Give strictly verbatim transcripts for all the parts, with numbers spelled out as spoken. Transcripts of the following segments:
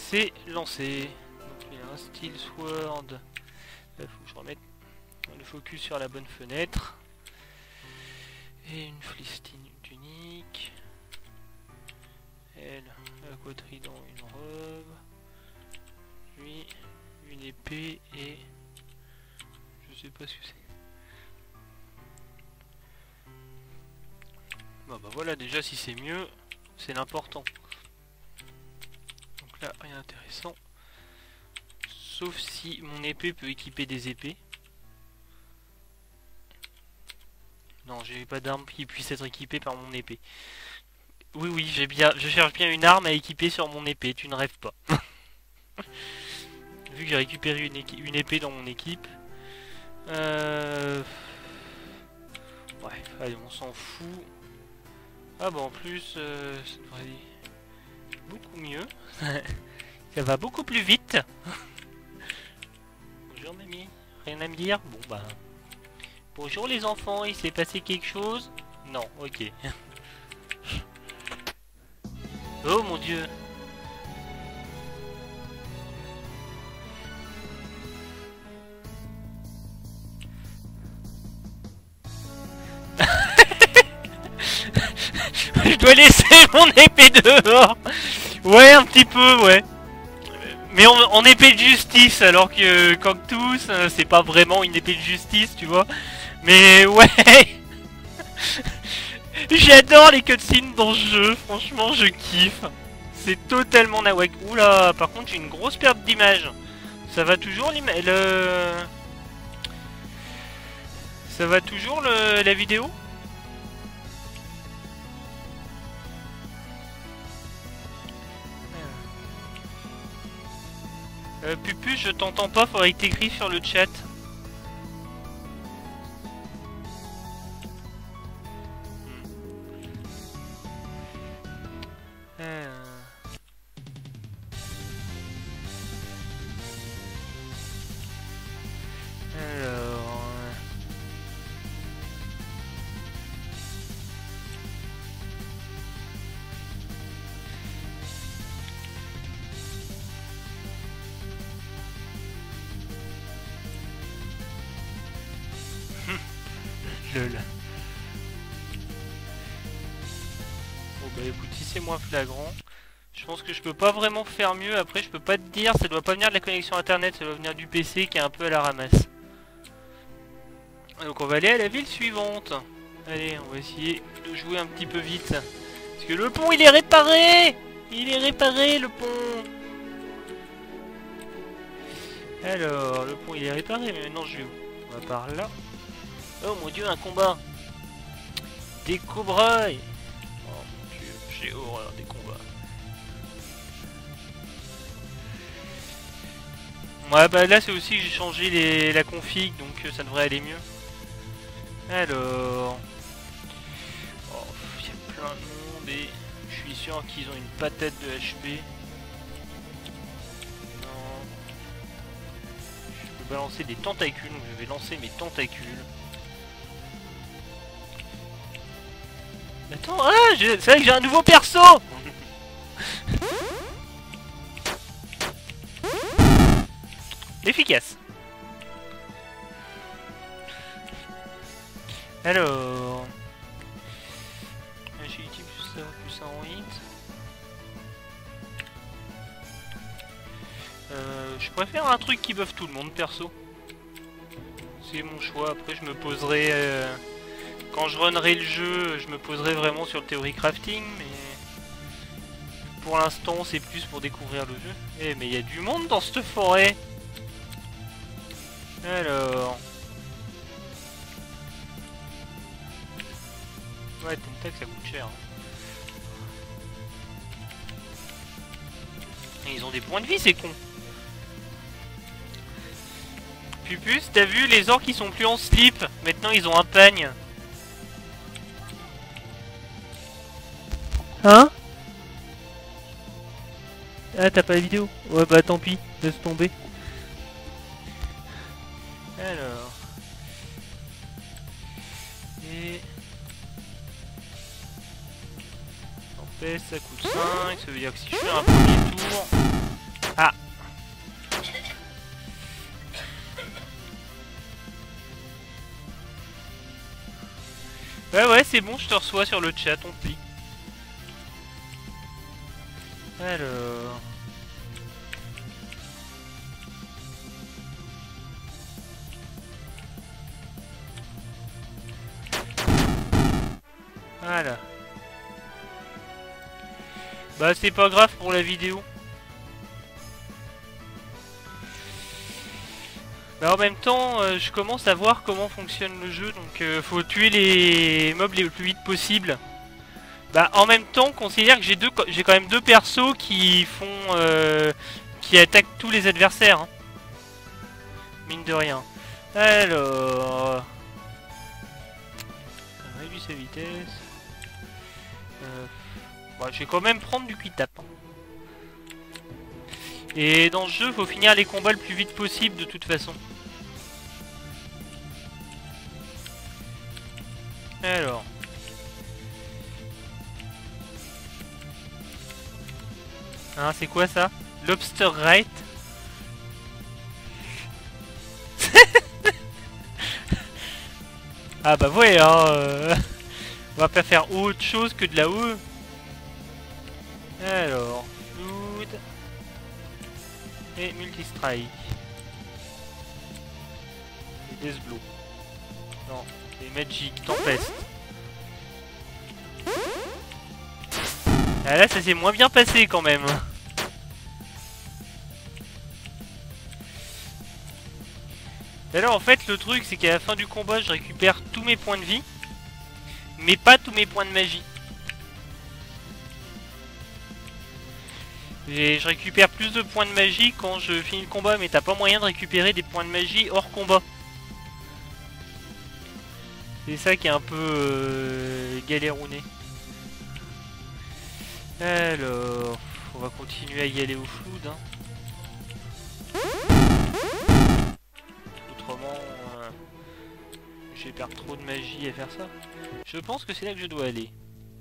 c'est lancé. Donc il y a un steel sword. Il faut que je remette le focus sur la bonne fenêtre. Et une flistine tunique. Elle, un quadrident, une robe. Lui, une épée et... je sais pas ce que c'est. Bon bah voilà, déjà si c'est mieux, c'est l'important. Donc là, rien d'intéressant. Sauf si mon épée peut équiper des épées. Non, j'ai pas d'arme qui puisse être équipée par mon épée. Oui, oui, j'ai bien, je cherche bien une arme à équiper sur mon épée, tu ne rêves pas. Vu que j'ai récupéré une, une épée dans mon équipe. Euh... Ouais, allez, on s'en fout. Ah bah en plus, euh, ça devrait aller beaucoup mieux. Ça va beaucoup plus vite. Bonjour mamie, rien à me dire? Bon bah... Bonjour les enfants, il s'est passé quelque chose? Non, ok. Oh mon dieu. Je dois laisser mon épée dehors. Ouais, un petit peu, ouais. Mais en, en épée de justice, alors que Cactus, c'est pas vraiment une épée de justice, tu vois. Mais ouais. J'adore les cutscenes dans ce jeu, franchement je kiffe. C'est totalement nawak. Oula, par contre j'ai une grosse perte d'image. Ça va toujours l'image... Le... Ça va toujours le... la vidéo? Euh, Pupu, je t'entends pas, faudrait que t'écrives sur le chat. Euh... Alors... Lol. Bon bah écoute, si c'est moins flagrant, je pense que je peux pas vraiment faire mieux. Après je peux pas te dire, ça doit pas venir de la connexion internet, ça doit venir du P C qui est un peu à la ramasse. Donc on va aller à la ville suivante. Allez, on va essayer de jouer un petit peu vite. Parce que le pont il est réparé. Il est réparé le pont. Alors, le pont il est réparé, mais maintenant je vais où? On va par là. Oh mon dieu, un combat. Des cobrailles. Oh mon dieu, j'ai horreur des combats. Ouais bah là c'est aussi que j'ai changé les, la config, donc euh, ça devrait aller mieux. Alors... Oh, il y a plein de monde et je suis sûr qu'ils ont une patate de H P. Non. Je peux balancer des tentacules, donc je vais lancer mes tentacules. Attends, ah, c'est vrai que j'ai un nouveau perso. Efficace. Alors... Agility plus ça, plus ça en hit. Euh, je préfère un truc qui buff tout le monde, perso. C'est mon choix, après je me poserai... Euh... Quand je runnerai le jeu, je me poserai vraiment sur le theory crafting, mais pour l'instant c'est plus pour découvrir le jeu. Eh mais il y a du monde dans cette forêt. Alors... Ouais, Tentac ça coûte cher. Et ils ont des points de vie ces cons. Pupus, t'as vu les orques qui sont plus en slip, maintenant ils ont un pagne. Hein? Ah t'as pas la vidéo? Ouais bah tant pis, laisse tomber. Alors... Et... En paix ça coûte cinq, ça veut dire que si je fais un premier tour... Ah. Ouais ouais c'est bon, je te reçois sur le chat, on plie. Alors... Voilà. Bah c'est pas grave pour la vidéo. Bah en même temps, euh, je commence à voir comment fonctionne le jeu, donc euh, faut tuer les mobs le plus vite possible. Bah en même temps, considère que j'ai deux, j'ai quand même deux persos qui font, euh, qui attaquent tous les adversaires. Hein. Mine de rien. Alors, on réduit sa vitesse. Euh... Bah, je vais quand même prendre du quick-tap. Hein. Et dans ce jeu, faut finir les combats le plus vite possible de toute façon. Alors. Hein, c'est quoi ça? Lobster Right. Ah bah ouais, hein, euh... on va pas faire autre chose que de la haut. Alors, Flood et Multistrike. Et Deathblow. Non, c'est Magic, Tempest. Ah là, ça s'est moins bien passé quand même. Et là, en fait, le truc, c'est qu'à la fin du combat, je récupère tous mes points de vie, mais pas tous mes points de magie. Et je récupère plus de points de magie quand je finis le combat, mais t'as pas moyen de récupérer des points de magie hors combat. C'est ça qui est un peu euh, galérouné. Alors, on va continuer à y aller au Flood. Hein. Autrement, euh, je vais perdre trop de magie à faire ça. Je pense que c'est là que je dois aller.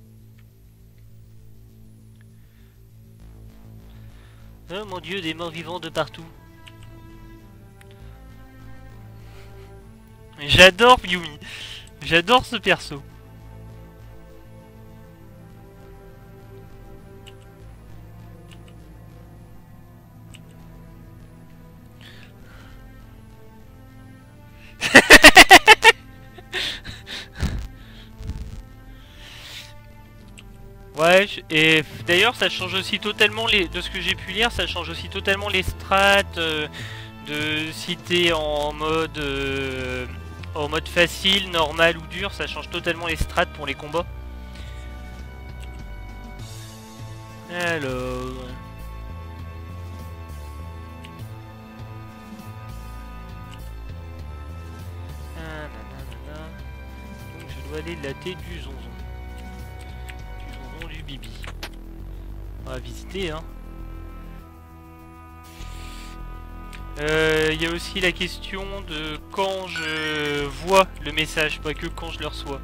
Oh mon dieu, des morts vivants de partout. J'adore Yumi. J'adore ce perso. Ouais, et d'ailleurs ça change aussi totalement les, de ce que j'ai pu lire, ça change aussi totalement les strats euh, de si t'es en mode euh, en mode facile, normal ou dur, ça change totalement les strats pour les combats. Alors, ah, nanana. Donc je dois aller latter du zonzon. Du bibi. On va visiter hein. Il euh, y a aussi la question de quand je vois le message, pas que quand je le reçois.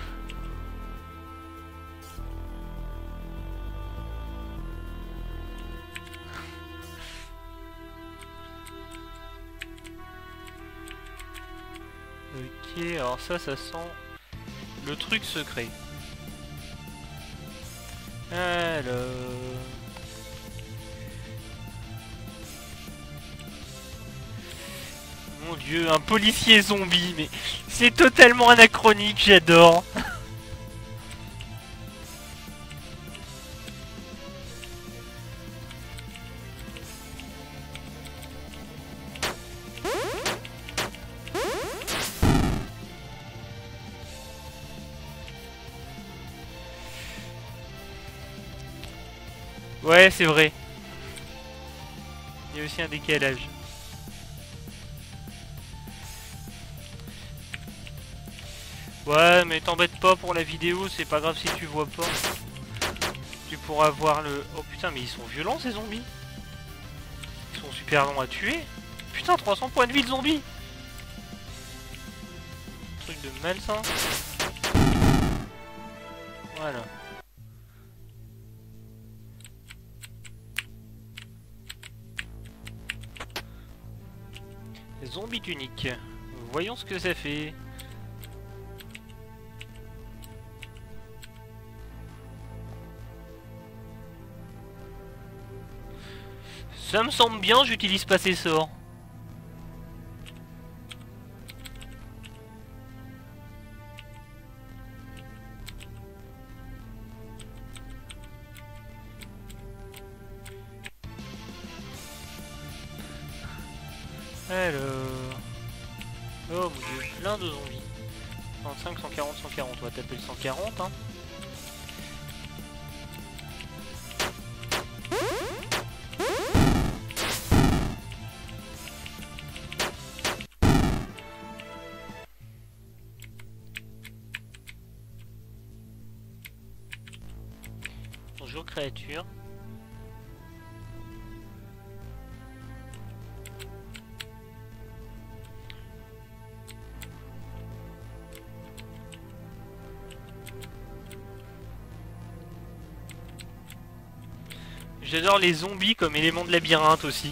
Ok, alors ça, ça sent le truc secret. Alors... Mon dieu, un policier zombie, mais c'est totalement anachronique, j'adore. Ouais, c'est vrai. Il y a aussi un décalage. Ouais, mais t'embête pas pour la vidéo, c'est pas grave si tu vois pas. Tu pourras voir le... Oh putain, mais ils sont violents ces zombies. Ils sont super longs à tuer. Putain, trois cents points de vie de zombies. Truc de malsain. Voilà. Zombie tunique. Voyons ce que ça fait. Ça me semble bien, j'utilise pas ces sorts. Alors... Oh mon dieu, plein de zombies. trente-cinq, cent quarante, cent quarante, on va taper le cent quarante hein. Bonjour créature. J'adore les zombies comme élément de labyrinthe aussi.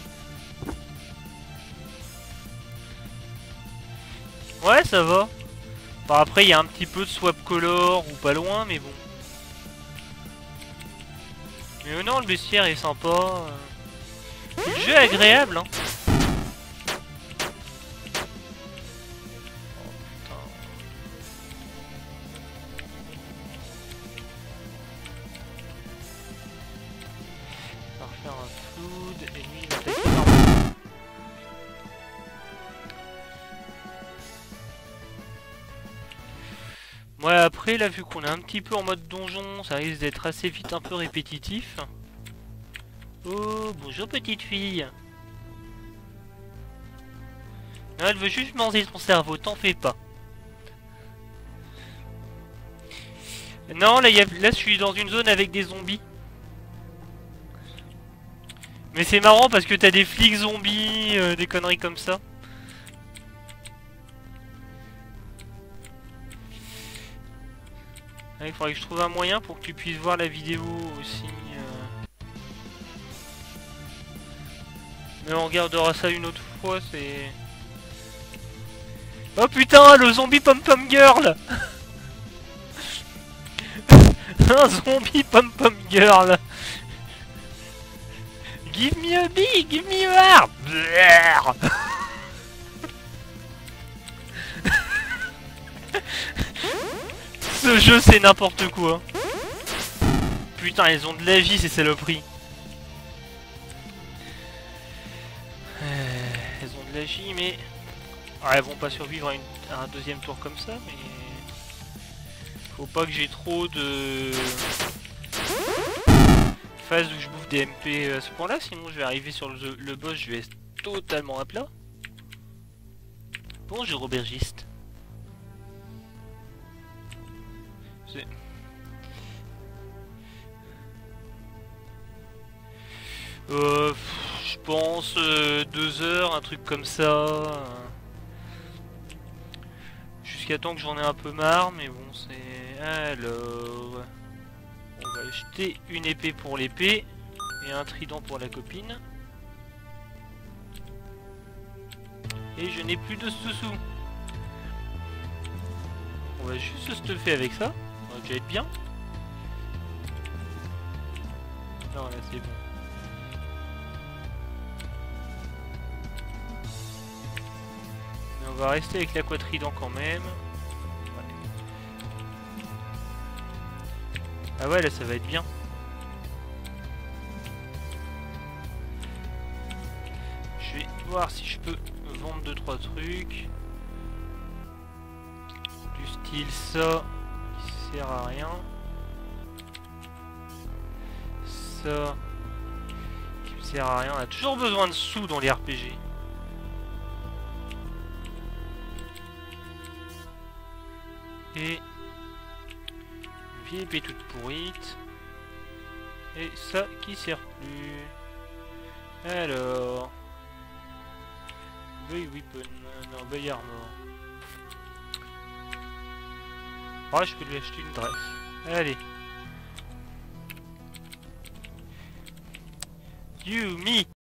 Ouais, ça va. Enfin, après, il y a un petit peu de swap color ou pas loin, mais bon. Mais non, le bestiaire est sympa. Le jeu est agréable, hein. Ouais, après, là, vu qu'on est un petit peu en mode donjon, ça risque d'être assez vite un peu répétitif. Oh, bonjour petite fille. Non, elle veut juste manger ton cerveau, t'en fais pas. Non, là, y a... là, je suis dans une zone avec des zombies. Mais c'est marrant parce que t'as des flics zombies, euh, des conneries comme ça. Il faudrait que je trouve un moyen pour que tu puisses voir la vidéo aussi. Euh... Mais on regardera ça une autre fois, c'est... Oh putain, le zombie pom-pom girl. Un zombie pom-pom girl. Give me a bee, give me a heart. Ce jeu c'est n'importe quoi. Putain, ils ont de la vie ces saloperies. Euh, elles ont de la vie mais... Ah, elles vont pas survivre à, une... à un deuxième tour comme ça, mais... Faut pas que j'ai trop de... phase où je bouffe des M P à ce point là, sinon je vais arriver sur le, le boss, je vais être totalement à plat. Bonjour aubergiste. Euh, je pense euh, deux heures, un truc comme ça. Jusqu'à temps que j'en ai un peu marre, mais bon, c'est... Alors... On va acheter une épée pour l'épée, et un trident pour la copine. Et je n'ai plus de sous-sous. On va juste se stuffer avec ça, ça va déjà être bien. Non, là c'est bon. Mais on va rester avec l'aquatrident quand même. Ouais. Ah ouais, là ça va être bien. Je vais voir si je peux vendre deux trois trucs. Du style ça, qui sert à rien. Ça, qui me sert à rien. On a toujours besoin de sous dans les R P G. Et une vieille épée toute pourrite. Et ça qui sert plus. Alors... Boy Weapon, non, Boy Armor. Ah, je peux lui acheter une dresse. Allez. You, me.